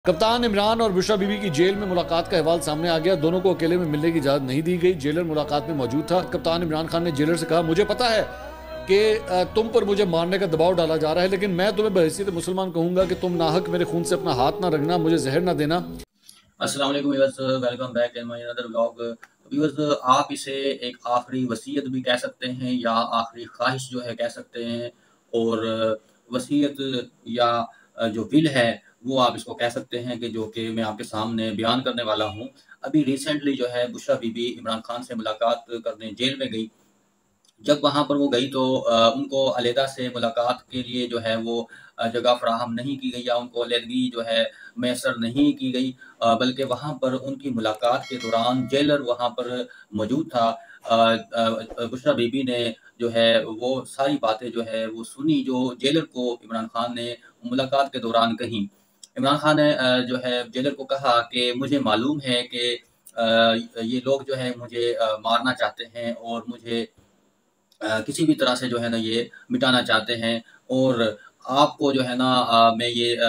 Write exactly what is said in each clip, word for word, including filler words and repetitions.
کپتان عمران اور بشرا be be کی جیل میں ملاقات کا احوال سامنے آ گیا۔ دونوں کو اکیلے میں ملنے کی اجازت نہیں دی گئی۔ جیلر ملاقات میں موجود تھا۔ کپتان عمران خان نے جیلر سے کہا، مجھے پتا ہے کہ تم پر مجھے مارنے کا دباؤ ڈالا جا رہا ہے، لیکن میں تمہیں بحیثیت مسلمان کہوں گا کہ تم ناحق میرے خون سے اپنا ہاتھ نہ رگنا، مجھے زہر نہ دینا۔ السلام علیکم viewers, welcome back in my another vlog. Viewers, آپ اسے ایک آخری وصیت بھی کہہ سکتے ہیں یا آخری خواہش جو ہے کہہ سکتے ہیں، اور وصیت یا جو ول ہے وہ آپ اس کو کہہ سکتے ہیں کہ جو کہ میں آپ کے سامنے بیان کرنے والا ہوں۔ ابھی ریسنٹلی جو ہے بشرا بی بی عمران خان سے ملاقات کرنے جیل میں گئی۔ جب وہاں پر وہ گئی تو ان کو علیحدہ سے ملاقات کے لیے جو ہے وہ جگہ فراہم نہیں کی گئی یا ان کو علیحدگی جو ہے میسر نہیں کی گئی، بلکہ وہاں پر ان کی ملاقات کے دوران جیلر وہاں پر موجود تھا۔ بشرا بی بی نے جو ہے وہ ساری باتیں جو ہے وہ سنی جو جیلر کو عمران خان نے ملاقات کے دوران کہیں۔ عمران خان نے جو ہے جیلر کو کہا کہ مجھے معلوم ہے کہ یہ لوگ جو ہے مجھے مارنا چاہتے ہیں اور مجھے کسی بھی طرح سے جو ہے نا یہ مٹانا چاہتے ہیں، اور آپ کو جو ہے نا میں یہ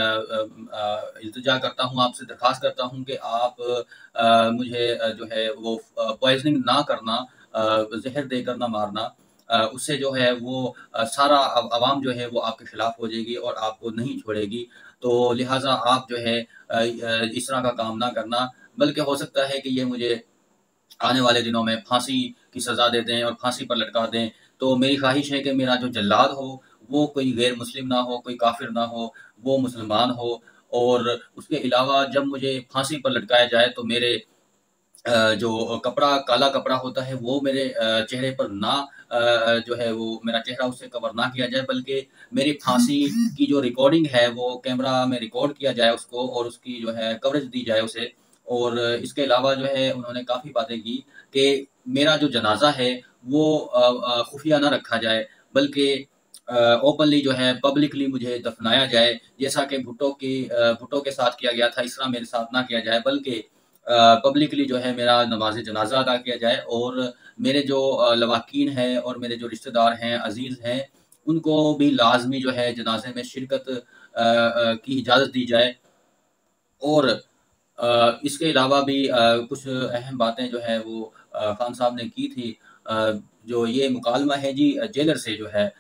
التجا کرتا ہوں، آپ سے درخواست کرتا ہوں کہ آپ مجھے جو ہے وہ پوائزننگ نہ کرنا، زہر دے کر نہ مارنا۔ اس سے جو ہے وہ سارا عوام جو ہے وہ آپ کے خلاف ہو جائے گی اور آپ کو نہیں چھوڑے گی، تو لہٰذا آپ جو ہے اس طرح کا کام نہ کرنا، بلکہ ہو سکتا ہے کہ یہ مجھے آنے والے دنوں میں پھانسی کی سزا دے دیں اور پھانسی پر لٹکا دیں۔ تو میری خواہش ہے کہ میرا جو جلاد ہو وہ کوئی غیر مسلم نہ ہو، کوئی کافر نہ ہو، وہ مسلمان ہو، اور اس کے علاوہ جب مجھے پھانسی پر لٹکایا جائے تو میرے جو کپڑا کالا کپڑا ہوتا ہے وہ میرے چہرے پر نہ جو ہے وہ میرا چہرہ اس سے کور نہ کیا جائے، بلکہ میری پھانسی کی جو ریکارڈنگ ہے وہ کیمرہ میں ریکارڈ کیا جائے اس کو، اور اس کی جو ہے کوریج دی جائے اسے۔ اور اس کے علاوہ جو ہے انہوں نے کافی باتیں کی کہ میرا جو جنازہ ہے وہ خفیہ نہ رکھا جائے، بلکہ اوپنلی جو ہے پبلکلی مجھے دفنایا جائے، جیسا کہ بھٹو کی بھٹو کے ساتھ کیا گیا تھا، اس طرح میرے ساتھ نہ کیا جائے، بلکہ پبلکلی جو ہے میرا نماز جنازہ ادا کیا جائے، اور میرے جو لواحقین ہیں اور میرے جو رشتہ دار ہیں، عزیز ہیں، ان کو بھی لازمی جو ہے جنازے میں شرکت کی اجازت دی جائے۔ اور اس کے علاوہ بھی کچھ اہم باتیں جو ہے وہ خان صاحب نے کی تھی۔ جو یہ مکالمہ ہے جی جیلر سے جو ہے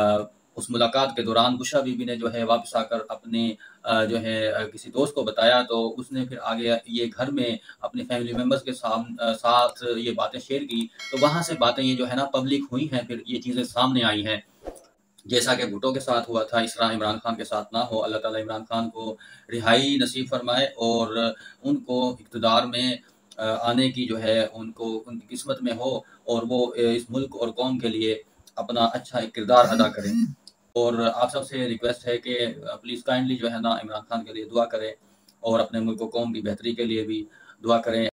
اس ملاقات کے دوران بشرا بی بی نے جو ہے واپس آ کر اپنے جو ہے کسی دوست کو بتایا، تو اس نے پھر آگے یہ گھر میں اپنے فیملی ممبرز کے ساتھ یہ باتیں شیئر کی، تو وہاں سے باتیں یہ جو ہے نا پبلک ہوئی ہیں، پھر یہ چیزیں سامنے آئی ہیں۔ جیسا کہ بھٹو کے ساتھ ہوا تھا اس طرح عمران خان کے ساتھ نہ ہو۔ اللہ تعالیٰ عمران خان کو رہائی نصیب فرمائے اور ان کو اقتدار میں آنے کی جو ہے ان کو ان کی قسمت میں ہو، اور وہ اس ملک اور قوم کے لیے اپنا اچھا ایک کردار ادا کریں۔ اور آپ سب سے ریکویسٹ ہے کہ پلیز کائنڈلی جو ہے نا عمران خان کے لیے دعا کریں، اور اپنے ملک و قوم کی بہتری کے لیے بھی دعا کریں۔